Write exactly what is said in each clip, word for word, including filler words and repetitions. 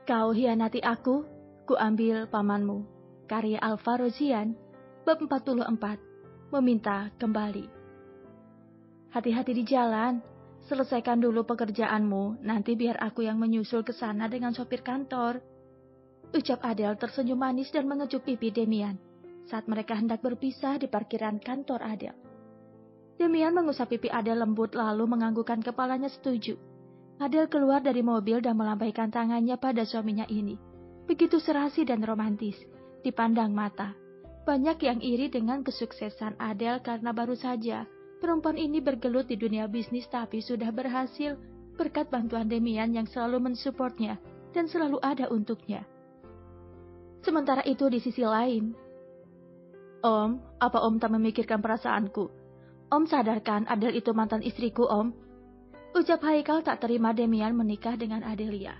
Kau hianati aku, kuambil pamanmu. Karya Alva Rozian, bab empat puluh empat, meminta kembali. Hati-hati di jalan, selesaikan dulu pekerjaanmu, nanti biar aku yang menyusul ke sana dengan sopir kantor. Ucap Adele tersenyum manis dan mengecup pipi Demian, saat mereka hendak berpisah di parkiran kantor Adele. Demian mengusap pipi Adele lembut lalu menganggukkan kepalanya setuju. Adele keluar dari mobil dan melambaikan tangannya pada suaminya ini. Begitu serasi dan romantis, dipandang mata. Banyak yang iri dengan kesuksesan Adele karena baru saja perempuan ini bergelut di dunia bisnis tapi sudah berhasil berkat bantuan Demian yang selalu mensupportnya dan selalu ada untuknya. Sementara itu di sisi lain, Om, apa Om tak memikirkan perasaanku? Om sadarkan Adele itu mantan istriku, Om. Ucap Haikal tak terima Demian menikah dengan Adelia.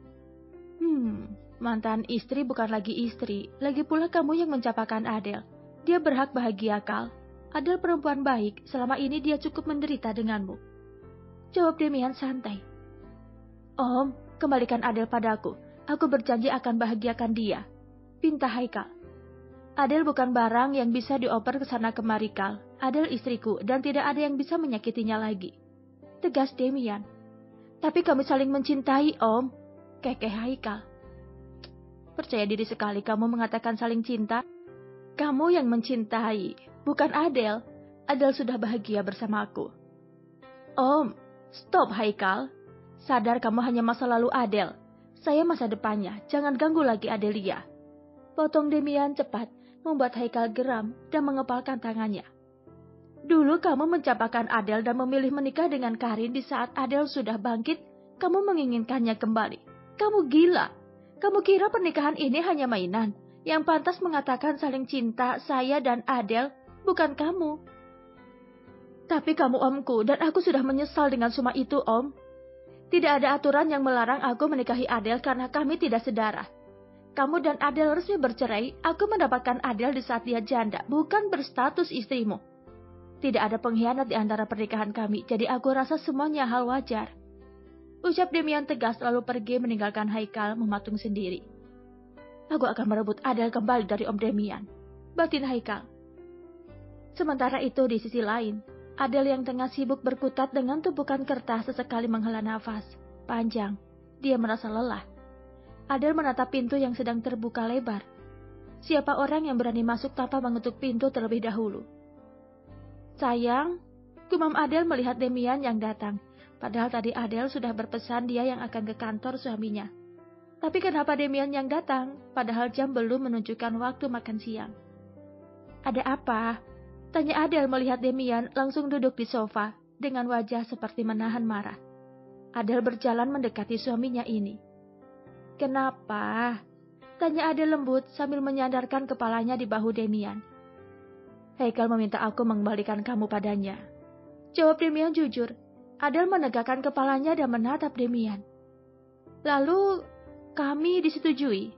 Hmm, mantan istri bukan lagi istri, lagi pula kamu yang mencapakan Adele. Dia berhak bahagia, Kal. Adele perempuan baik, selama ini dia cukup menderita denganmu. Jawab Demian santai. Om, kembalikan Adele padaku. Aku berjanji akan bahagiakan dia. Pinta Haikal. Adele bukan barang yang bisa dioper ke sana kemari, Kal. Adele istriku dan tidak ada yang bisa menyakitinya lagi. Tegas Demian. Tapi kami saling mencintai, Om. Kekeh Haikal. Percaya diri sekali kamu mengatakan saling cinta. Kamu yang mencintai, bukan Adele. Adele sudah bahagia bersamaku. Om, stop Haikal. Sadar kamu hanya masa lalu Adele. Saya masa depannya, jangan ganggu lagi Adelia. Potong Demian cepat, membuat Haikal geram dan mengepalkan tangannya. Dulu kamu mencapakan Adele dan memilih menikah dengan Karin di saat Adele sudah bangkit, kamu menginginkannya kembali. Kamu gila. Kamu kira pernikahan ini hanya mainan? Yang pantas mengatakan saling cinta saya dan Adele, bukan kamu. Tapi kamu omku dan aku sudah menyesal dengan semua itu, Om. Tidak ada aturan yang melarang aku menikahi Adele karena kami tidak sedarah. Kamu dan Adele resmi bercerai, aku mendapatkan Adele di saat dia janda, bukan berstatus istrimu. Tidak ada pengkhianat di antara pernikahan kami, jadi aku rasa semuanya hal wajar. Ucap Demian tegas lalu pergi meninggalkan Haikal mematung sendiri. Aku akan merebut Adele kembali dari Om Demian, batin Haikal. Sementara itu di sisi lain, Adele yang tengah sibuk berkutat dengan tumpukan kertas sesekali menghela nafas panjang. Dia merasa lelah. Adele menatap pintu yang sedang terbuka lebar. Siapa orang yang berani masuk tanpa mengetuk pintu terlebih dahulu? Sayang, gumam Adele melihat Demian yang datang. Padahal tadi Adele sudah berpesan dia yang akan ke kantor suaminya. Tapi kenapa Demian yang datang? Padahal jam belum menunjukkan waktu makan siang. Ada apa? Tanya Adele melihat Demian langsung duduk di sofa dengan wajah seperti menahan marah. Adele berjalan mendekati suaminya ini. Kenapa? Tanya Adele lembut sambil menyandarkan kepalanya di bahu Demian. Haikal meminta aku mengembalikan kamu padanya. Jawab Demian jujur. Adele menegakkan kepalanya dan menatap Demian. Lalu, kami disetujui.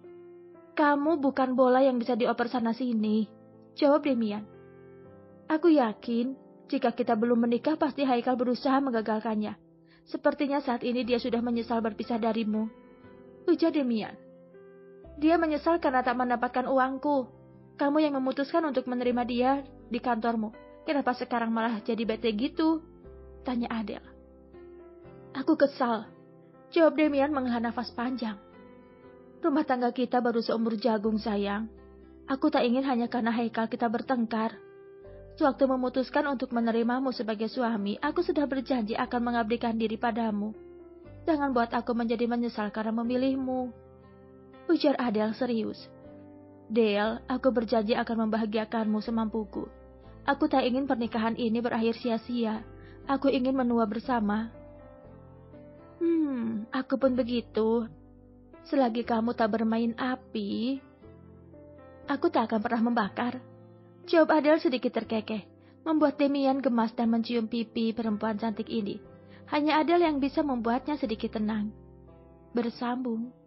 Kamu bukan bola yang bisa dioper sana-sini. Jawab Demian. Aku yakin, jika kita belum menikah pasti Haikal berusaha menggagalkannya. Sepertinya saat ini dia sudah menyesal berpisah darimu. Ujar Demian. Dia menyesal karena tak mendapatkan uangku. Kamu yang memutuskan untuk menerima dia di kantormu. Kenapa sekarang malah jadi bete gitu? Tanya Adele. Aku kesal. Jawab Demian menghela nafas panjang. Rumah tangga kita baru seumur jagung, sayang. Aku tak ingin hanya karena Haikal kita bertengkar. Sewaktu memutuskan untuk menerimamu sebagai suami, aku sudah berjanji akan mengabdikan diri padamu. Jangan buat aku menjadi menyesal karena memilihmu. Ujar Adele serius. Dale, aku berjanji akan membahagiakanmu semampuku. Aku tak ingin pernikahan ini berakhir sia-sia. Aku ingin menua bersama. Hmm, aku pun begitu. Selagi kamu tak bermain api, aku tak akan pernah membakar. Jawab Adele sedikit terkekeh, membuat Demian gemas dan mencium pipi perempuan cantik ini. Hanya Adele yang bisa membuatnya sedikit tenang. Bersambung.